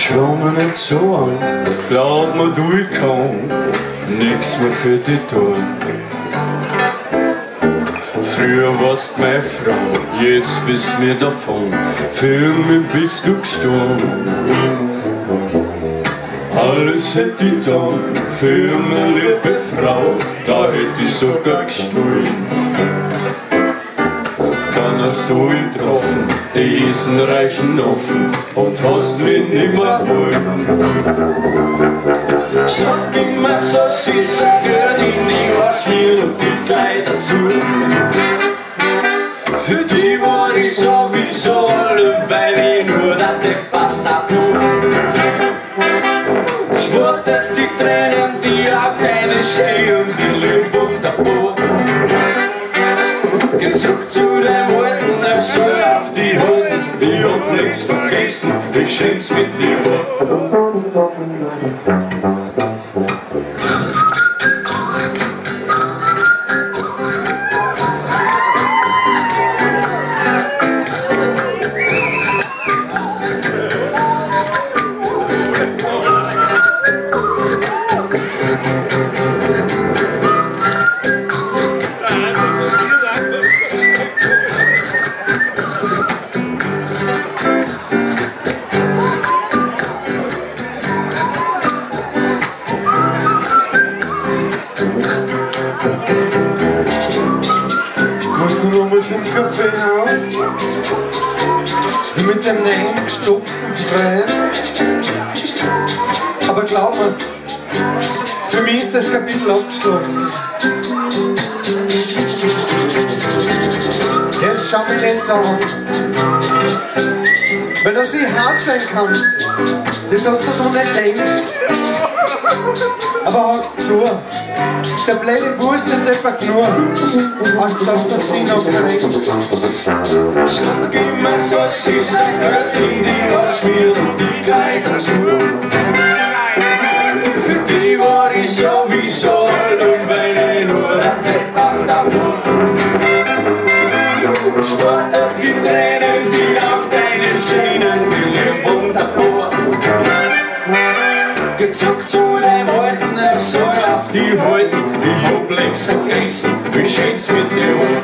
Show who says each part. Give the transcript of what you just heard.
Speaker 1: Schau mir nicht so an, glaub mir du, ich kann nix mehr für dich tun. Früher warst meine Frau, jetzt bist mir davon, für mich bist du gestorben. Alles hätte ich dann für meine liebe Frau, da hätte ich sogar gestohlen. Dann hast du ihn getroffen, diesen reichen Offen, und hast mich nimmer wollen. Sag immer so süßer, gehört in die Waschmier und die Kleider zu. Für die war ich sowieso alle, weil ich nur der Debatte bin. Schwarte die Tränen, die auch keine Schäden, die Liebe und der Boden. Geh zurück zu dem Alten, er soll auf die halten. Ich hab nichts vergessen, ich schenk's mit dir.
Speaker 2: Musst du noch mal zum Kaffeehaus? Mit dem neuen gestopften Freien? Aber glaub mir's, für mich ist das Kapitel abgeschlossen. Jetzt schau mich nicht so an. Weil dass ich hart sein kann, das hast du noch nicht gedacht. Aber hörst zu, der blöde Bus, der deppert nur, als dass er sich noch kränkt.
Speaker 1: Sag immer so süßer, gehört in die Waschmier und die Kleider zu. Für die war ich sowieso alle, weil ich nur der Debatte bin. Spart die Tränen, die haben keine Schienen, die Liebe und der Bohr. Geh zurück zu dem Alten, er soll auf die halten. Ich hab längst vergessen, wie schenk's mit dir.